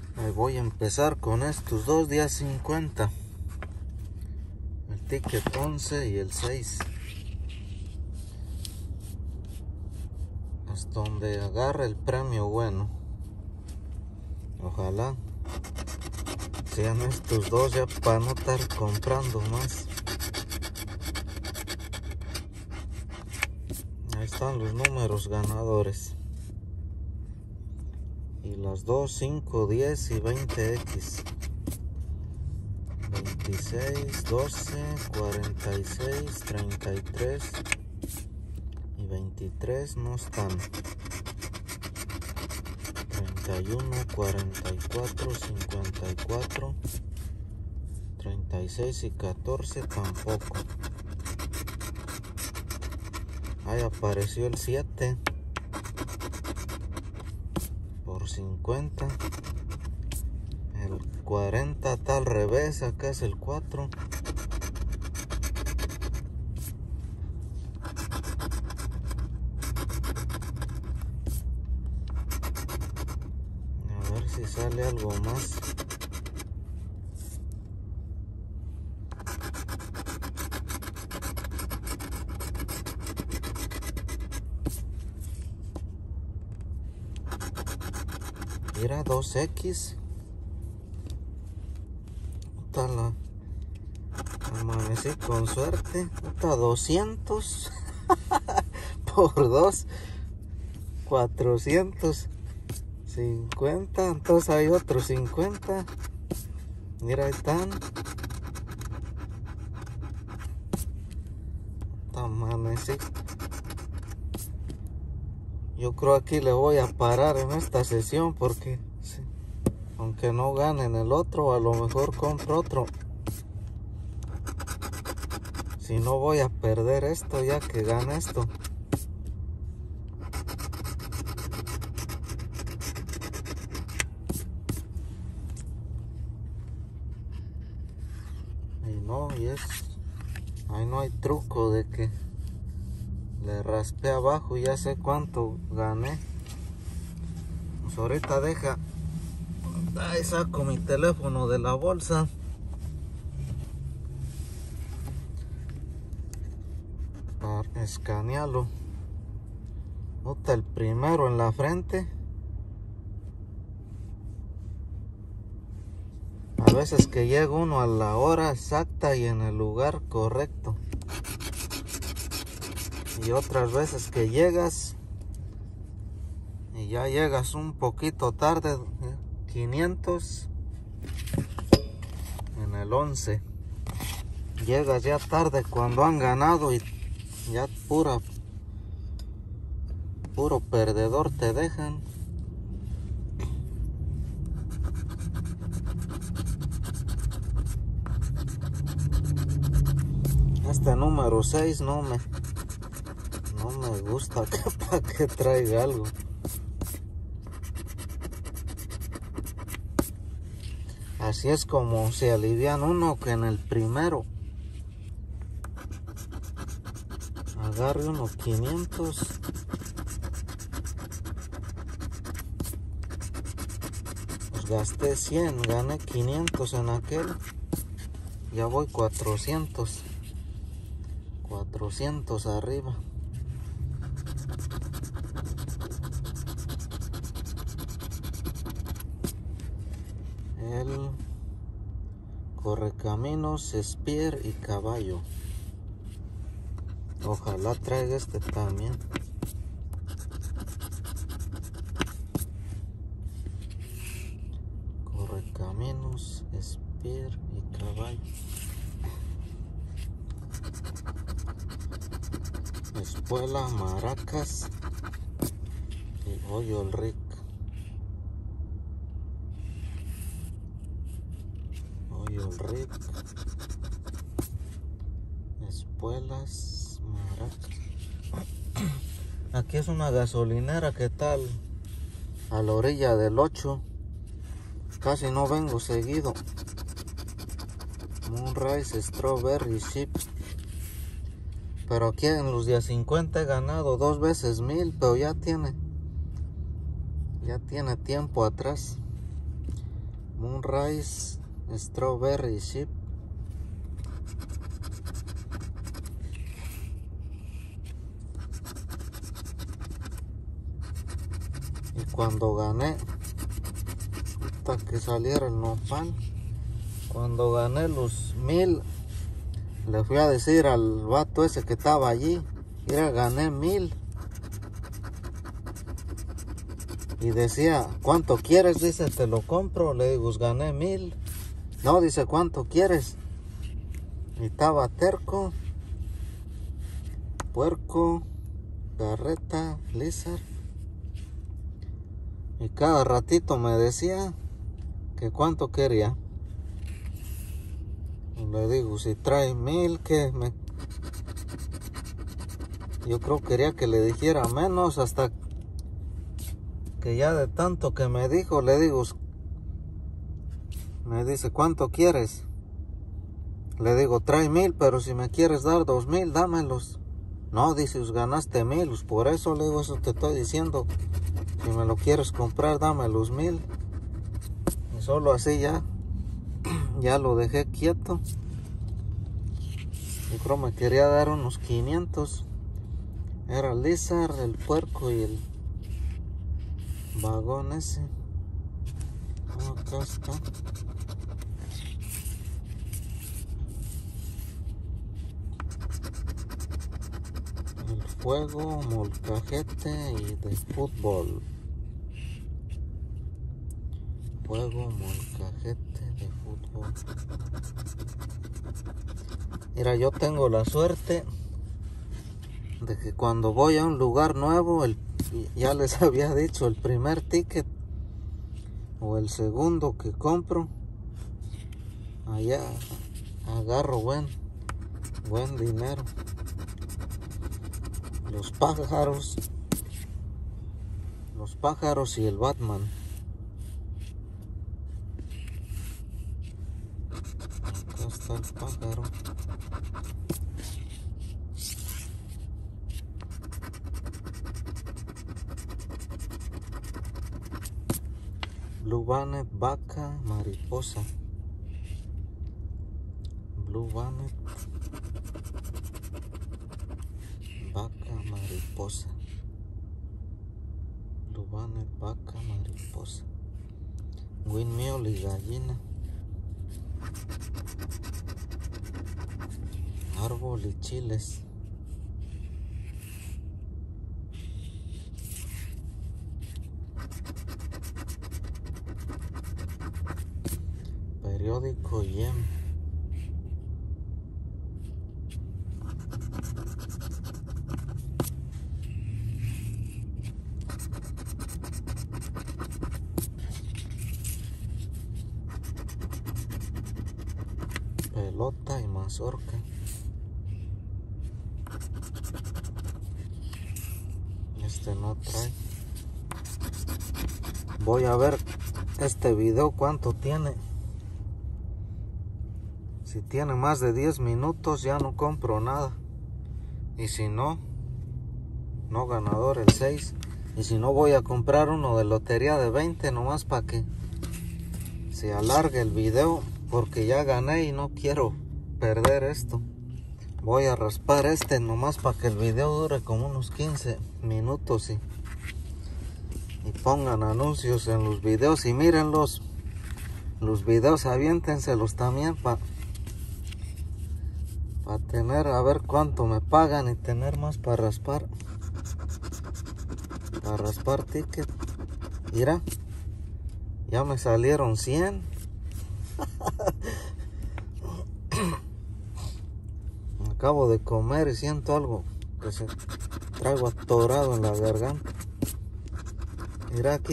Ahí voy a empezar con estos dos días 50. El ticket 11 y el 6. Hasta donde agarre el premio bueno. Ojalá sean estos dos ya para no estar comprando más. Ahí están los números ganadores. Y las 2, 5, 10 y 20X. 26, 12, 46, 33 y 23 no están. 31, 44, 54, 36 y 14 tampoco. Ahí apareció el 7 por 50. El 40 está al revés, acá es el 4. A ver si sale algo más. Mira, 2X. Amanecí con suerte. 200 por 2, 450. Entonces hay otros 50. Mira, ahí están. Amanecí. Yo creo aquí le voy a parar en esta sesión porque sí, aunque no gane en el otro, a lo mejor compro otro. Si no voy a perder esto ya que gane esto. Ahí no hay truco de que le raspé abajo y ya sé cuánto gané. Pues ahorita deja. Ahí saco mi teléfono de la bolsa. Para escanearlo. Nota el primero en la frente. A veces que llega uno a la hora exacta y en el lugar correcto. Y otras veces que llegas y ya llegas un poquito tarde. 500 en el 11. Llegas ya tarde cuando han ganado y ya puro perdedor te dejan. Este número 6 no me gusta para que traiga algo. Así es como se alivian uno, que en el primero agarre unos 500. Pues gasté 100, gané 500 en aquel. Ya voy 400 arriba. El Correcaminos, Spear y Caballo. Ojalá traiga este también. Correcaminos, Spear y Caballo. Espuela, Maracas y Hoyo el Rick. Hoyo el Rick. Espuelas, Maracas. Aquí es una gasolinera que tal a la orilla del 8. Casi no vengo seguido. Moonrise Strawberry Ship. Pero aquí en los días 50 he ganado 2 veces 1000, pero ya tiene tiempo atrás. Moonrise Strawberry Chip. Y cuando gané, hasta que saliera el nopal, cuando gané los 1000, le fui a decir al vato ese que estaba allí, mira, gané 1000. Y decía, ¿cuánto quieres? Dice, te lo compro. Le digo, gané 1000. No, dice, ¿cuánto quieres? Y estaba terco, puerco, carreta, lizard. Y cada ratito me decía que cuánto quería. Y le digo, si trae 1000, ¿qué? Yo creo que quería que le dijera menos, hasta que ya de tanto que me dijo, le digo, me dice, ¿cuánto quieres? Le digo, trae 1000, pero si me quieres dar 2000, dámelos. No, dice, ganaste 1000, por eso le digo, eso te estoy diciendo. Si me lo quieres comprar, dame los 1000. Y solo así ya lo dejé quieto. Yo creo me quería dar unos 500. Era el lizard, el puerco y el vagón ese. Acá está. El fuego, molcajete y de fútbol. Fuego, molcajete de fútbol. Mira, yo tengo la suerte de que cuando voy a un lugar nuevo, ya les había dicho, el primer ticket o el segundo que compro, allá agarro buen dinero. Los pájaros y el Batman. Acá está el pájaro. Blue Bonnet, vaca, mariposa. Blue Bonnet, vaca, mariposa. Blue Bonnet, vaca, mariposa. Windmill y gallina. Árbol y chiles. Periódico Yem. Pelota y mazorca. Este no trae. Voy a ver este video cuánto tiene. Si tiene más de 10 minutos ya no compro nada. Y si no ganador el 6. Y si no, voy a comprar uno de lotería de 20 nomás para que se alargue el video, porque ya gané y no quiero perder esto. Voy a raspar este nomás para que el video dure como unos 15 minutos y pongan anuncios en los videos y miren los videos, aviéntenselos también para tener, a ver cuánto me pagan y tener más para raspar ticket. Mira, ya me salieron 100. Acabo de comer y siento algo que se traigo atorado en la garganta. Mira aquí,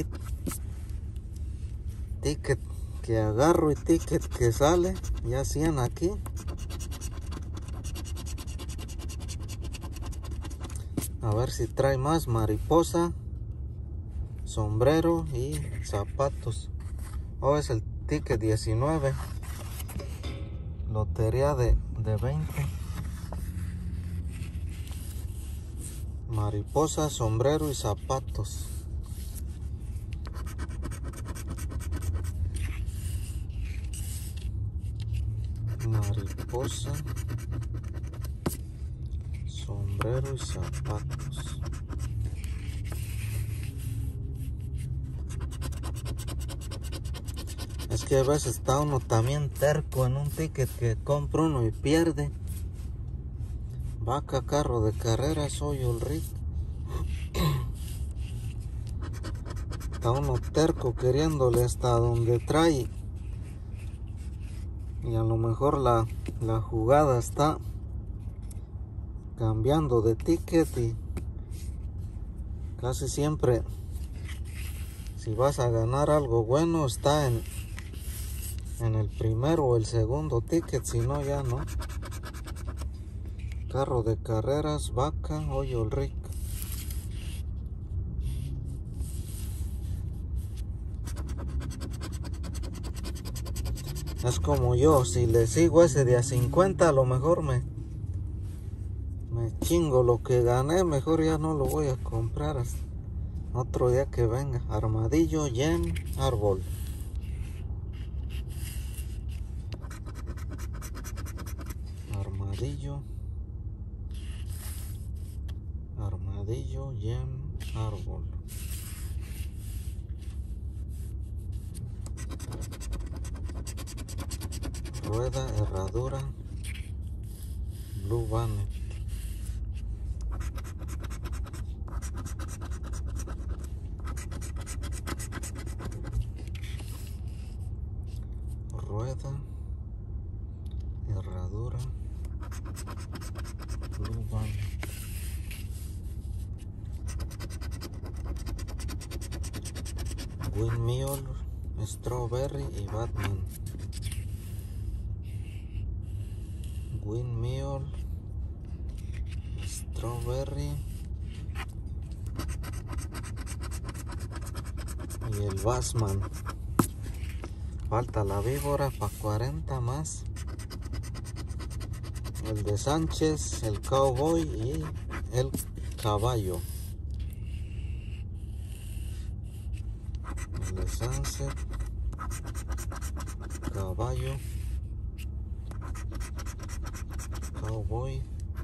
ticket que agarro y ticket que sale, ya 100 aquí. A ver si trae más. Mariposa, sombrero y zapatos. Oh, es el ticket 19. Lotería de 20. Mariposa, sombrero y zapatos. mariposa, sombrero y zapatos. Es que a veces está uno también terco en un ticket que compra uno y pierde. Vaca, carro de carreras, soy el rico. Está uno terco queriéndole hasta donde trae. Y a lo mejor la jugada está cambiando de ticket y casi siempre si vas a ganar algo bueno está en el primero o el segundo ticket, si no ya no. Carro de carreras, vaca, hoyo el rico. Es como yo, si le sigo ese de a 50, a lo mejor me chingo lo que gané, mejor ya no lo voy a comprar hasta otro día que venga. Armadillo, yen, árbol. Armadillo, yen, árbol. Rueda, herradura, blue bonnet. Rueda, herradura, blue bonnet. Windmill, strawberry y Batman. Windmill, strawberry y el Batman. Falta la víbora para 40 más. El de Sánchez, el cowboy y el caballo. El de Sánchez, caballo, cowboy,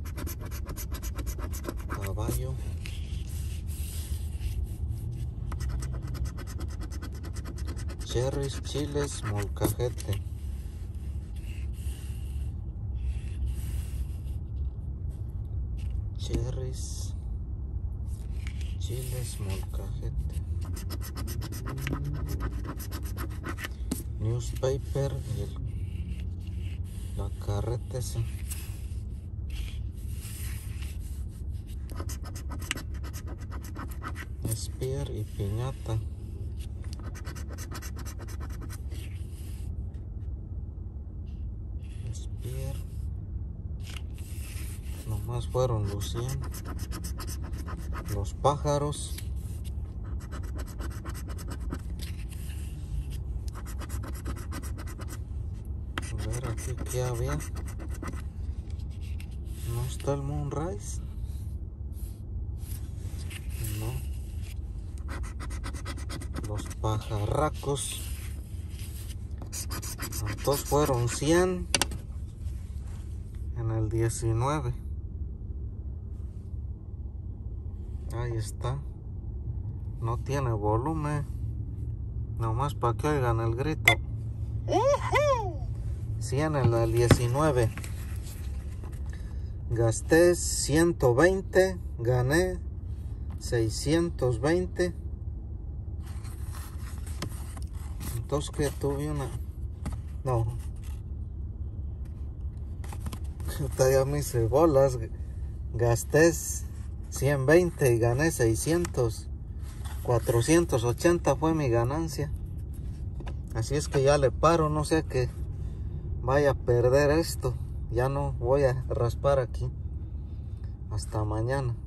caballo. Cherries, chiles, molcajete. Cherries, chiles, molcajete. Newspaper y la carreta esa. Spear y piñata. Spear. Nomás fueron los 100. Los pájaros. A ver aquí qué había. No está el Moonrise. No. Los pajarracos. Entonces fueron 100 en el 19. Ahí está. No tiene volumen. Nomás para que oigan el grito. 100 en el 19. Gasté 120. Gané 620. Entonces que tuve una... No. Ya me hice bolas. Gasté 120 y gané 600. 480 fue mi ganancia. Así es que ya le paro, no sé que vaya a perder esto. Ya no voy a raspar aquí. Hasta mañana.